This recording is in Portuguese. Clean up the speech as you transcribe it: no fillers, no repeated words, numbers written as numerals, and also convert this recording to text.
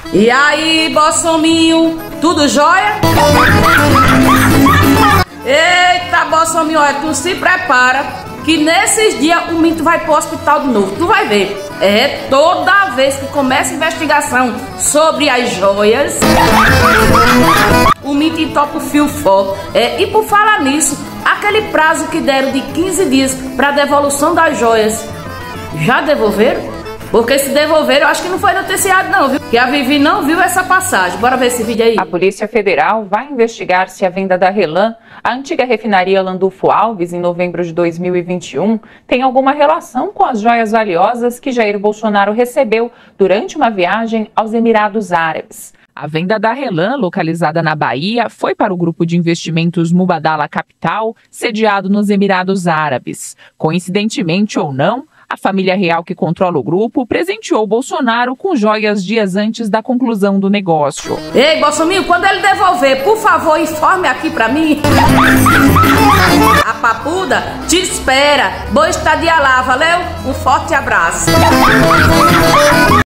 E aí, Bolsominho, tudo jóia? Eita, Bolsominho, olha, tu se prepara que nesses dias o Minto vai pro hospital de novo, tu vai ver. É, toda vez que começa a investigação sobre as joias, o Minto entopa o fio forte. E por falar nisso, aquele prazo que deram de 15 dias para devolução das joias, já devolveram? Porque se devolveram, eu acho que não foi noticiado não, viu? Que a Vivi não viu essa passagem. Bora ver esse vídeo aí. A Polícia Federal vai investigar se a venda da RLAM, a antiga refinaria Landulfo Alves, em novembro de 2021, tem alguma relação com as joias valiosas que Jair Bolsonaro recebeu durante uma viagem aos Emirados Árabes. A venda da RLAM, localizada na Bahia, foi para o grupo de investimentos Mubadala Capital, sediado nos Emirados Árabes. Coincidentemente ou não, a família real que controla o grupo presenteou Bolsonaro com joias dias antes da conclusão do negócio. Ei, Bolsonaro, quando ele devolver, por favor, informe aqui pra mim. A papuda te espera. Boa estadia lá, valeu? Um forte abraço.